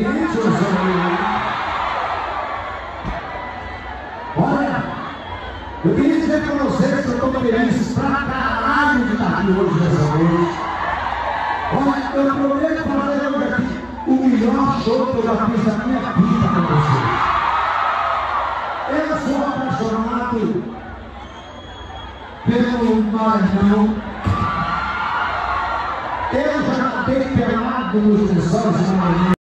seguinte, olha, eu queria dizer para vocês que eu estou feliz pra caralho de estar aqui hoje nessa noite. Olha, eu prometo fazer hoje aqui o melhor show que eu já fiz na minha vida para vocês. Eu sou apaixonado pelo Maranhão. Eu já cantei pelado nos lençóis do Maranhão.